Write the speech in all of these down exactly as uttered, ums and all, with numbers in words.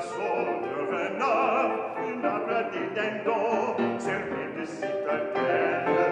pinceau de renard, une arbre des dindons, servi de citadelle.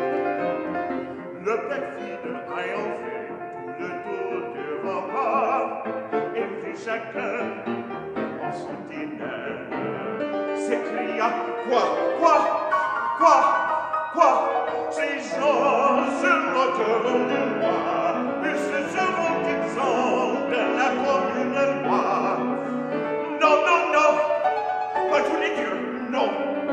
Le perfide ayant fait tout le tour du rempart, et vu chacun en sentinelle, s'écria: Quoi, quoi, quoi, quoi? Ces gens se moqueront de moi, mais se seront-ils de la commune loi? Non, non, non, pas tous les dieux, non.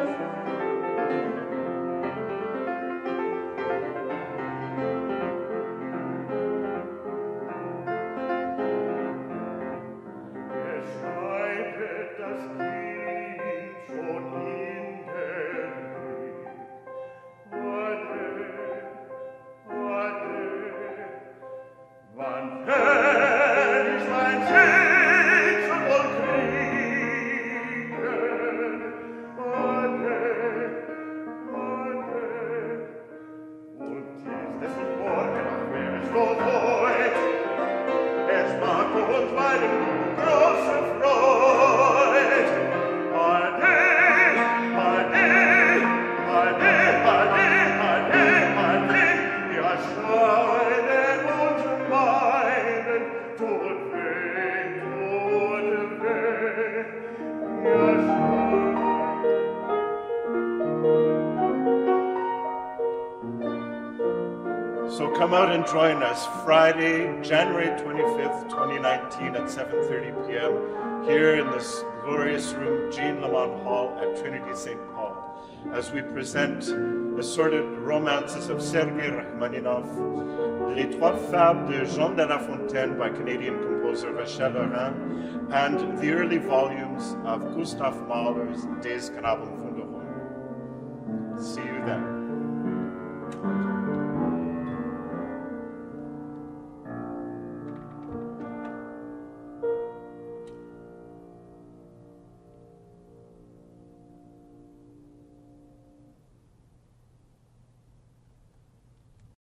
So come out and join us Friday, January twenty-fifth, twenty nineteen at seven thirty p m here in this glorious room, Jeanne Lamon Hall at Trinity-Saint Paul, as we present assorted romances of Sergeï Rachmaninoff, Les Trois Fables de Jeanne de La Fontaine by Canadian composer Laurin, and the early volumes of Gustav Mahler's Des Knaben Wunderhorn. See you then.